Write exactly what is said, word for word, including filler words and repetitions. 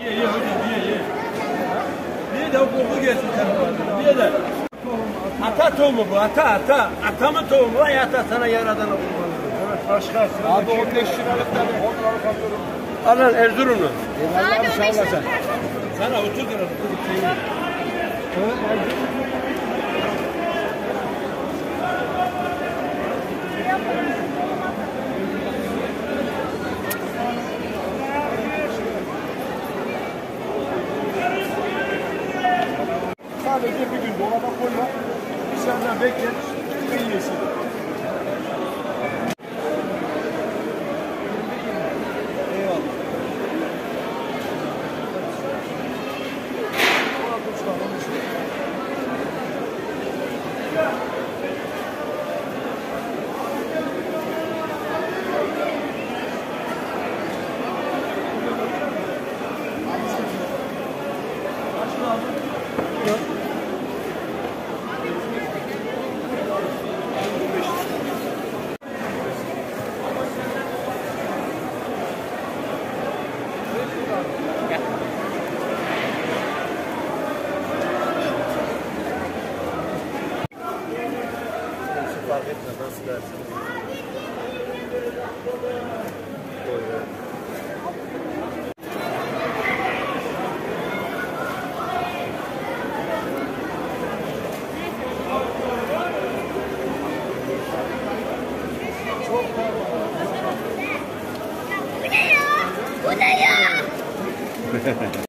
Ye ye hocam ye ye. Ye de koku gelsin sen. Ye de. Ata tohumu bu ata ata. Atamın tohumu vay ata sana yaradan kurban. Evet başka. Abi on beş liralık da on liralık alıyorum. Alan Erzurumlu. Eyvallah sağ olasın. Sana otuz lira. Evet. Sadece bir gün dolaba koyma, bir senden bekle, bir yesin. Eyvallah. Fark etmez nasıl dersiniz? Bu ne ya? Bu ne ya?